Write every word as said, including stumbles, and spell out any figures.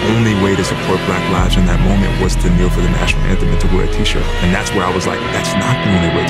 only way to support Black lives in that moment was to kneel for the national anthem and to wear a t-shirt. And that's where I was like, that's not the only way